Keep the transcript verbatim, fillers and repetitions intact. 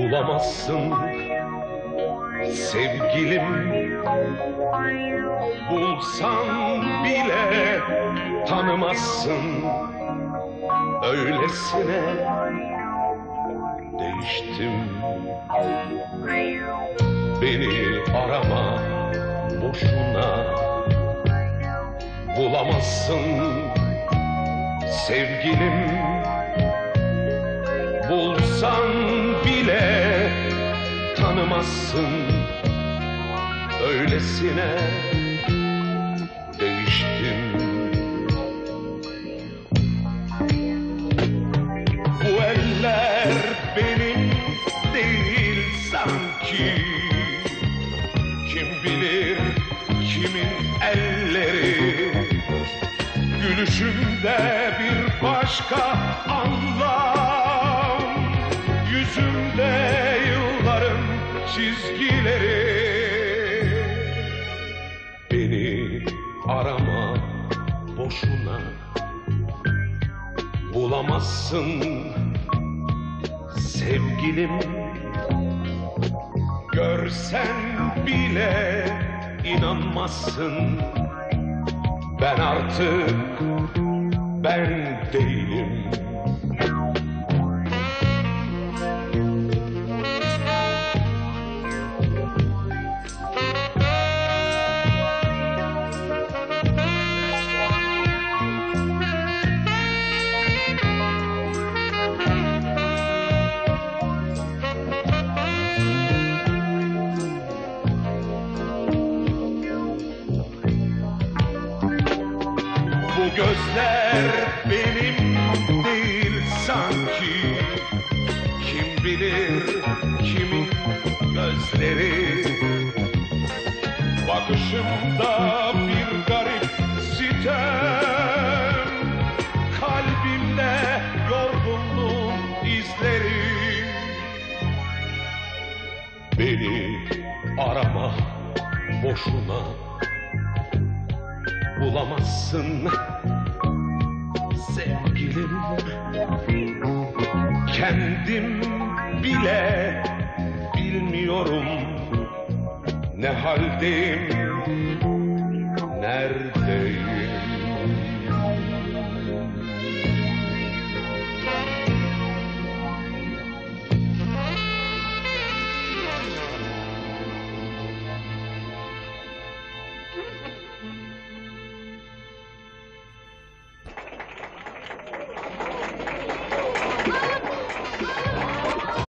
Bulamazsın sevgilim, bulsan bile tanımazsın. Öylesine değiştim. Beni arama boşuna, bulamazsın sevgilim. Bulsan bile tanımazsın. Öylesine değiştim. Bu eller benim değil sanki. Kim bilir kimin elleri. Gülüşümde bir başka anlam, yüzümde yılların çizgileri. Beni arama boşuna, bulamazsın sevgilim. Görsen bile inanmazsın. Ben artık ben değilim. Bu gözler benim değil sanki. Kim bilir kimin gözleri. Bakışımda bir garip sitem, kalbimde yorgunluğun izleri. Beni arama boşuna, bulamazsın sevgilim. Kendim bile bilmiyorum ne haldeyim, nerede